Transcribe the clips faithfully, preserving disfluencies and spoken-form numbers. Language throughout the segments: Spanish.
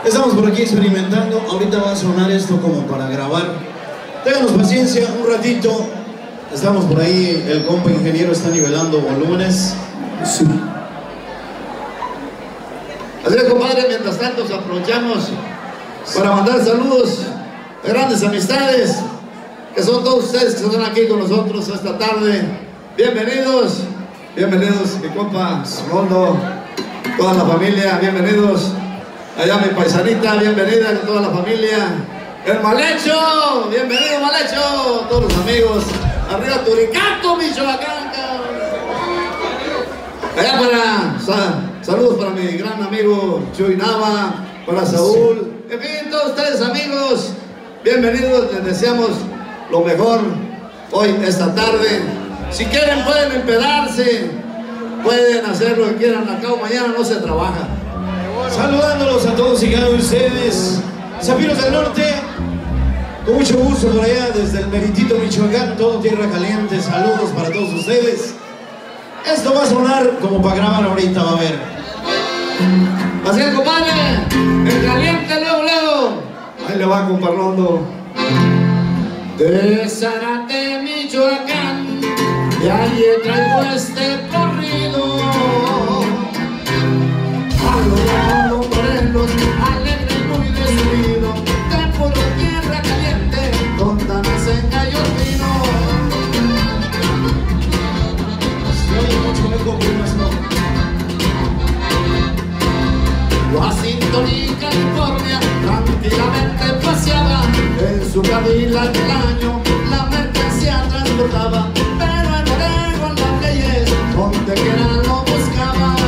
Estamos por aquí experimentando. Ahorita va a sonar esto como para grabar. Ténganos paciencia un ratito. Estamos por ahí, el compa ingeniero está nivelando volúmenes. Sí. Así es, compadre, mientras tanto aprovechamos para mandar saludos de grandes amistades, que son todos ustedes que están aquí con nosotros esta tarde. Bienvenidos, bienvenidos, mi compa Rondo, toda la familia, bienvenidos. Allá mi paisanita, bienvenida a toda la familia. El Malecho, bienvenido Malecho, todos los amigos. Arriba Turicato, Michoacán. Allá para, sa, saludos para mi gran amigo Chuy Nava, para Saúl. En fin, todos ustedes amigos, bienvenidos, les deseamos lo mejor hoy, esta tarde. Si quieren pueden empedarse, pueden hacer lo que quieran, acá o mañana no se trabaja. Saludándolos a todos y cada uno de ustedes, Zafiros del Norte, con mucho gusto por allá desde el meritito Michoacán, todo tierra caliente, saludos para todos ustedes. Esto va a sonar como para grabar ahorita, va a ver. Así es, compadre, el caliente luego, luego. Ahí le va, compa Rondo. De Zárate, Michoacán, de allí traigo este corrido. A los morenos, alegre y muy decidido, de puro tierra caliente, donde nacen gallos finos. Washington y California tranquilamente paseaba, en su Cadillac del año la mercancía transportaba, pero en Oregón las leyes donde quiera lo buscaba.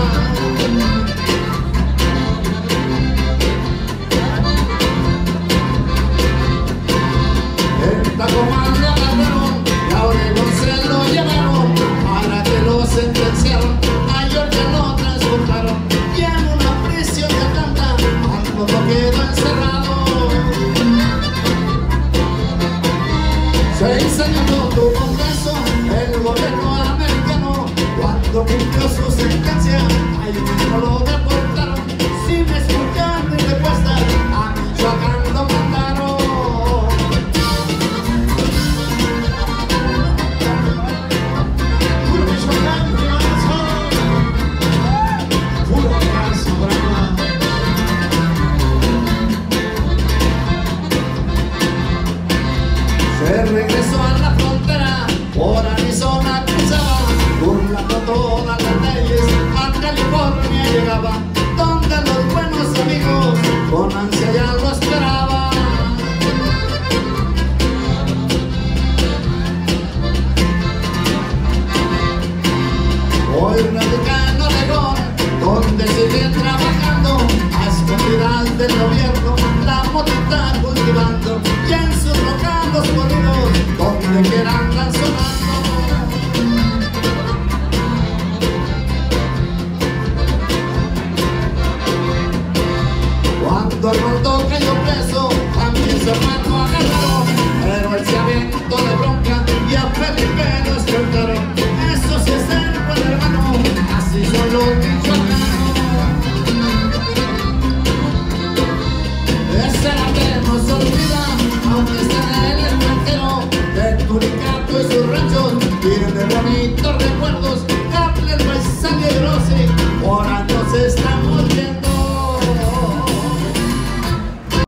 En Tacoma lo agarraron y a Oregón se lo llevaron, para que lo sentenciaron, a Georgia lo transportaron y en una prisión de Atlanta cuando lo quedó encerrado. Seis años no tuvo preso el gobierno americano, cuando cumplió su sentencia ahí mismo lo deportaron, sin escuchar ni respuesta a Michoacán lo mandaron. Se regresó a la frontera, por Arizona cruzaba, burlando todas las leyes, a California llegaba, donde los buenos amigos con ansia ya lo esperaban. Hoy radica en Oregón, donde sigue trabajando, a escondidas del gobierno, la motita cultivando, y en sus locales corridos, donde quieran andan sonando. Cuando el Rondo cayó preso, también su hermano agarraron, pero él se aventó de bronca y a Felipe lo escoltaron. Eso sí es ser buen hermano, así son los michoacanos. Ese era